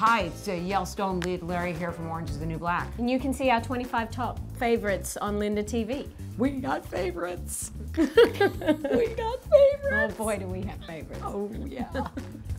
Hi, it's Yael Stone, Lea Delaria here from Orange is the New Black. And you can see our 25 top favorites on Linda TV. We got favorites. We got favorites. Oh boy, do we have favorites. Oh yeah.